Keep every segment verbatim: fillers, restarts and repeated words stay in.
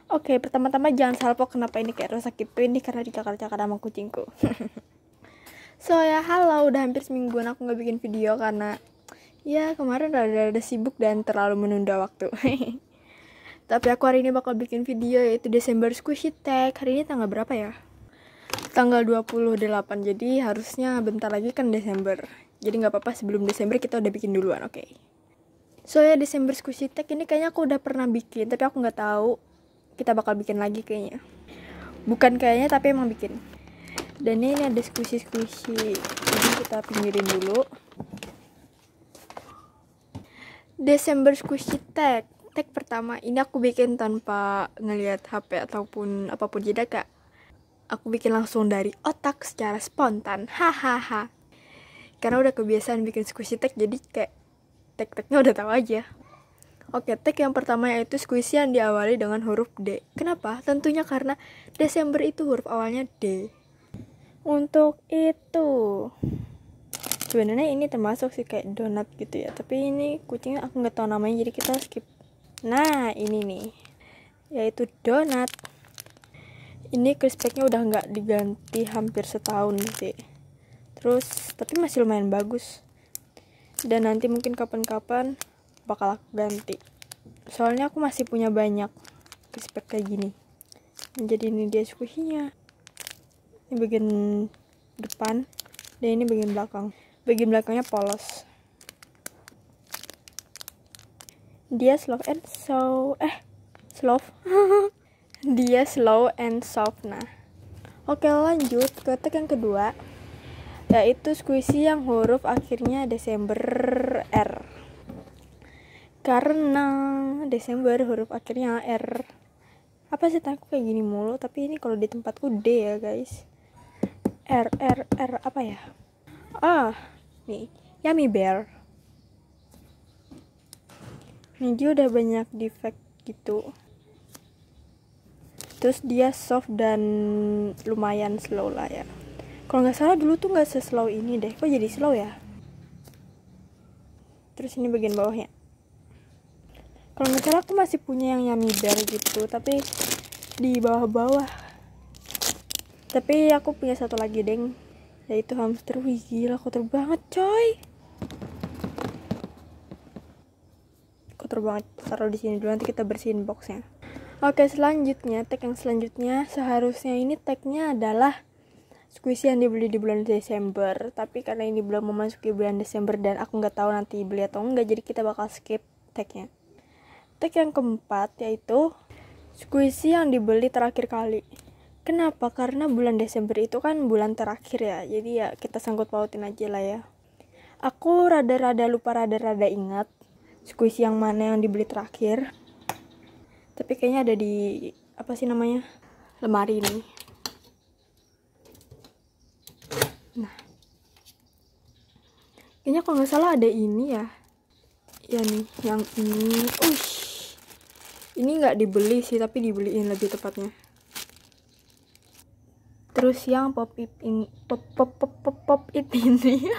Oke, pertama-tama jangan salvo kenapa ini kayak rusak gitu. Ini karena dicakar-cakar sama kucingku. So ya, halo, udah hampir semingguan aku nggak bikin video karena ya kemarin rada-rada sibuk dan terlalu menunda waktu. Tapi aku hari ini bakal bikin video yaitu Desember Squishy Tag. Hari ini tanggal berapa ya? Tanggal dua puluh delapan, jadi harusnya bentar lagi kan Desember. Jadi nggak apa-apa, sebelum Desember kita udah bikin duluan, oke? Okay? So ya, Desember Squishy Tag ini kayaknya aku udah pernah bikin, tapi aku nggak tahu kita bakal bikin lagi kayaknya. Bukan kayaknya, tapi emang bikin. Dan ini ada squishy-squishy. Jadi kita pinggirin dulu. Desember Squishy Tag. Tag pertama ini aku bikin tanpa ngelihat H P ataupun apapun, jadi kak aku bikin langsung dari otak secara spontan. Hahaha. Karena udah kebiasaan bikin squishy tag, jadi kayak tag-tagnya udah tahu aja. Oke, tag yang pertama yaitu squishy yang diawali dengan huruf D. Kenapa? Tentunya karena Desember itu huruf awalnya D. Untuk itu, sebenarnya ini termasuk sih kayak donat gitu ya. Tapi ini kucingnya aku nggak tahu namanya, jadi kita skip. Nah, ini nih, yaitu donat. Ini crispy-nya udah nggak diganti hampir setahun sih. Terus, tapi masih lumayan bagus. Dan nanti mungkin kapan-kapan bakal aku ganti, soalnya aku masih punya banyak crispy kayak gini. Jadi ini dia squishy-nya, ini bagian depan dan ini bagian belakang. Bagian belakangnya polos. Dia slow and so eh slow dia slow and soft. Nah, oke, lanjut ke tag yang kedua, yaitu squishy yang huruf akhirnya Desember R. Karena Desember huruf akhirnya R. Apa sih aku kayak gini mulu, tapi ini kalau di tempatku D ya guys. R R R apa ya? Ah, nih, Yummy Bear. Nih dia udah banyak defect gitu. Terus dia soft dan lumayan slow lah ya. Kalau nggak salah dulu tuh nggak se-slow ini deh. Kok jadi slow ya? Terus ini bagian bawahnya. Kalau nggak salah aku masih punya yang Yummy Bear gitu, tapi di bawah-bawah. Tapi aku punya satu lagi deng, yaitu hamster. Wih gila, kotor banget coy. Kotor banget. Taruh di sini dulu, nanti kita bersihin boxnya. Oke, selanjutnya tag yang selanjutnya seharusnya ini tagnya adalah squishy yang dibeli di bulan Desember. Tapi karena ini belum memasuki bulan Desember dan aku nggak tahu nanti beli atau enggak, jadi kita bakal skip tagnya. Tag yang keempat yaitu squishy yang dibeli terakhir kali. Kenapa? Karena bulan Desember itu kan bulan terakhir ya. Jadi ya kita sangkut pautin aja lah ya. Aku rada-rada lupa, rada-rada ingat squishy yang mana yang dibeli terakhir. Tapi kayaknya ada di apa sih namanya? Lemari ini. Nah. Kayaknya kalau nggak salah ada ini ya. Ya nih, yang ini. Uish. Ini nggak dibeli sih, tapi dibeliin lebih tepatnya. Terus yang pop it in pop pop pop pop, pop it ini.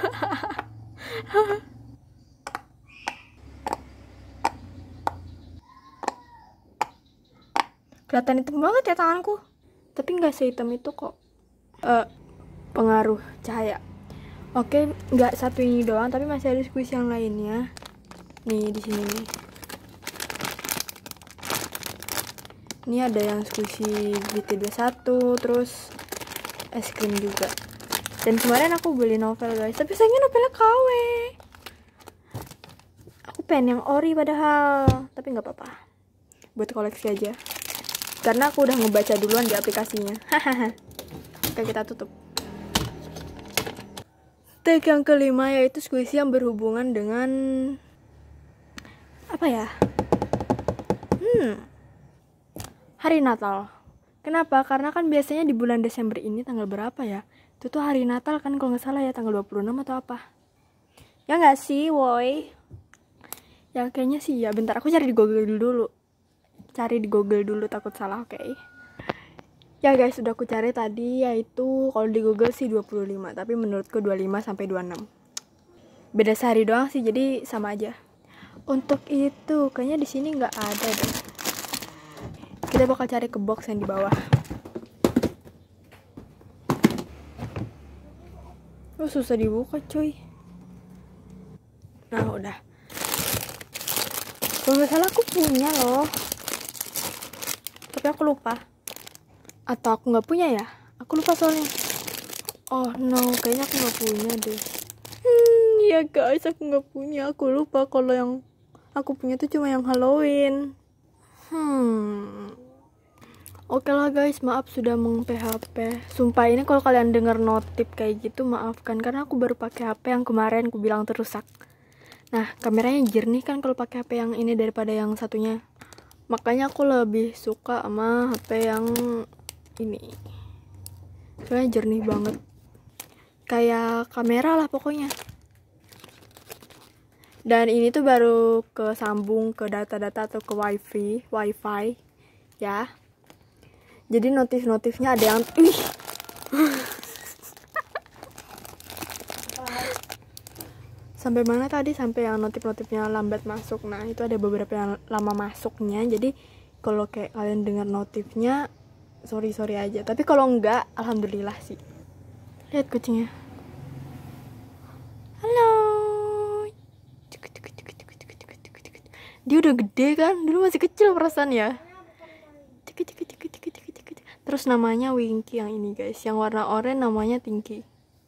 Kelihatan hitam banget ya tanganku. Tapi nggak sehitam itu kok. Uh, pengaruh cahaya. Oke, nggak satu ini doang, tapi masih ada squishy yang lainnya. Nih di sini nih. Ini ada yang squishy B T dua puluh satu, terus es krim juga. Dan kemarin aku beli novel guys, tapi sayangnya novelnya K W. Aku pengen yang ori padahal, tapi nggak apa-apa. Buat koleksi aja. Karena aku udah ngebaca duluan di aplikasinya. Hahaha. Oke, kita tutup. Tag yang kelima yaitu squishy yang berhubungan dengan apa ya? Hmm. Hari Natal. Kenapa? Karena kan biasanya di bulan Desember ini tanggal berapa ya? Itu tuh hari Natal kan kalau nggak salah ya, tanggal dua puluh enam atau apa? Ya nggak sih, woi? Ya kayaknya sih ya. Bentar aku cari di Google dulu. Cari di Google dulu, takut salah, oke? Okay? Ya guys, udah aku cari tadi, yaitu kalau di Google sih dua puluh lima, tapi menurutku dua puluh lima sampai dua puluh enam. Beda sehari doang sih, jadi sama aja. Untuk itu kayaknya di sini nggak ada deh. kita bakal cari ke box yang di bawah. Oh, susah dibuka cuy. Nah udah. Kalau nggak salah aku punya loh, tapi aku lupa. Atau aku nggak punya ya? Aku lupa soalnya. Oh no, kayaknya aku nggak punya deh. Hmm, ya guys, aku nggak punya. Aku lupa kalau yang aku punya tuh cuma yang Halloween. Hmm. Oke lah guys, maaf sudah meng-P H P. Sumpah ini kalau kalian denger notif kayak gitu maafkan, karena aku baru pakai H P yang kemarin aku bilang terusak. Nah, kameranya jernih kan kalau pakai H P yang ini daripada yang satunya. Makanya aku lebih suka sama H P yang ini. Soalnya jernih banget. Kayak kamera lah pokoknya. Dan ini tuh baru kesambung ke data-data atau ke wifi, wifi ya. Jadi notif-notifnya ada yang ih. Sampai mana tadi? Sampai yang notif-notifnya lambat masuk. Nah, itu ada beberapa yang lama masuknya. Jadi kalau kayak kalian dengar notifnya, sorry-sorry aja. Tapi kalau enggak, alhamdulillah sih. Lihat kucingnya. Halo. Dia udah gede kan? Dulu masih kecil perasaan ya. Terus namanya Winky yang ini guys, yang warna oranye namanya Tinky.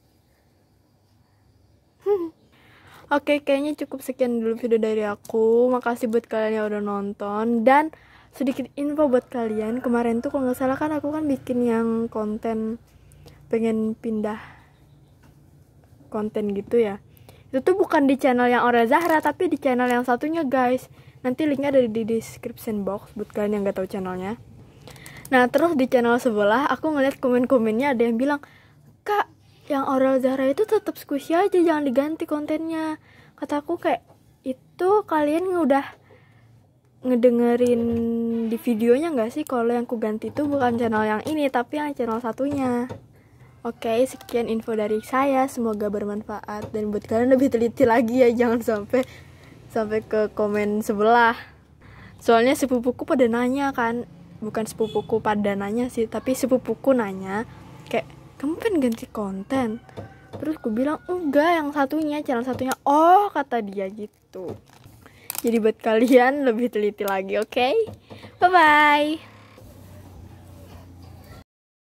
Oke, kayaknya cukup sekian dulu video dari aku. Makasih buat kalian yang udah nonton. Dan sedikit info buat kalian, kemarin tuh kalau nggak salah kan aku kan bikin yang konten pengen pindah konten gitu ya. Itu tuh bukan di channel yang Aurel Zahra, tapi di channel yang satunya guys. Nanti linknya ada di description box buat kalian yang nggak tahu channelnya. Nah, terus di channel sebelah aku ngeliat komen-komennya ada yang bilang, "Kak, yang Aurel Zahra itu tetap squishy aja, jangan diganti kontennya." Kataku kayak, itu kalian udah ngedengerin di videonya nggak sih kalau yang ku ganti itu bukan channel yang ini tapi yang channel satunya. Oke, sekian info dari saya, semoga bermanfaat dan buat kalian lebih teliti lagi ya, jangan sampai sampai ke komen sebelah. Soalnya sepupuku pada nanya kan, bukan sepupuku pada nanya sih, tapi sepupuku nanya kayak, "Kamu pengen ganti konten?" Terus aku bilang, "Enggak, yang satunya, channel satunya." Oh, kata dia gitu. Jadi buat kalian lebih teliti lagi, oke? Okay? Bye-bye.